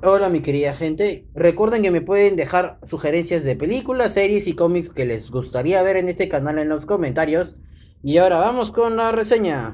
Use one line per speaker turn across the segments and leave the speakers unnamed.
Hola mi querida gente, recuerden que me pueden dejar sugerencias de películas, series y cómics que les gustaría ver en este canal en los comentarios. Y ahora vamos con la reseña.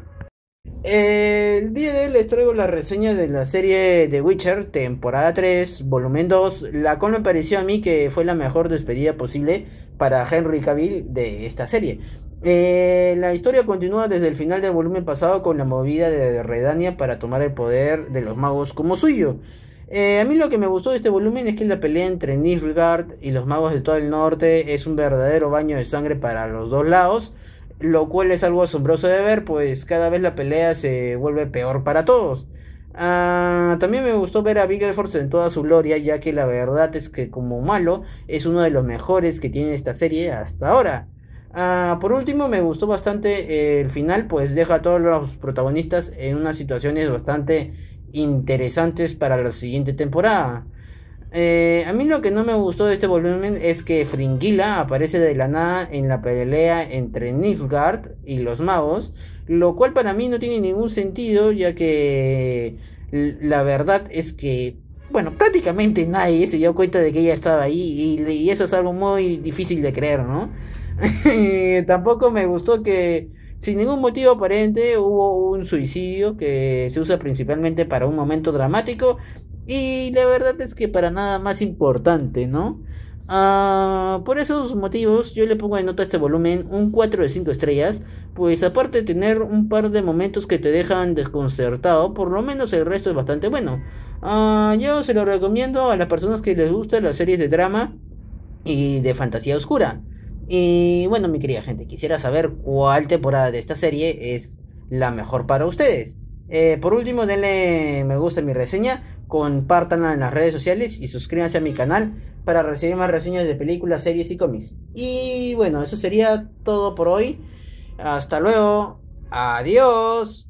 El día de hoy les traigo la reseña de la serie The Witcher, temporada 3, volumen 2, la cual me pareció a mí que fue la mejor despedida posible para Henry Cavill de esta serie. La historia continúa desde el final del volumen pasado con la movida de Redania para tomar el poder de los magos como suyo. A mí lo que me gustó de este volumen es que la pelea entre Nilfgaard y los magos de todo el norte es un verdadero baño de sangre para los dos lados, lo cual es algo asombroso de ver, pues cada vez la pelea se vuelve peor para todos. También me gustó ver a Force en toda su gloria, ya que la verdad es que como malo es uno de los mejores que tiene esta serie hasta ahora. Por último, me gustó bastante el final, pues deja a todos los protagonistas en unas situaciones bastante interesantes para la siguiente temporada. A mí lo que no me gustó de este volumen es que Fringilla aparece de la nada en la pelea entre Nilfgaard y los magos, lo cual para mí no tiene ningún sentido, ya que la verdad es que, bueno, prácticamente nadie se dio cuenta de que ella estaba ahí y eso es algo muy difícil de creer, ¿no? Tampoco me gustó que sin ningún motivo aparente hubo un suicidio que se usa principalmente para un momento dramático y la verdad es que para nada más importante, ¿no? Por esos motivos yo le pongo de nota a este volumen un 4 de 5 estrellas, pues aparte de tener un par de momentos que te dejan desconcertado, por lo menos el resto es bastante bueno. Yo se lo recomiendo a las personas que les gustan las series de drama y de fantasía oscura. Y bueno, mi querida gente, quisiera saber cuál temporada de esta serie es la mejor para ustedes. Por último, denle me gusta a mi reseña, compártanla en las redes sociales y suscríbanse a mi canal para recibir más reseñas de películas, series y cómics. Y bueno, eso sería todo por hoy. Hasta luego. Adiós.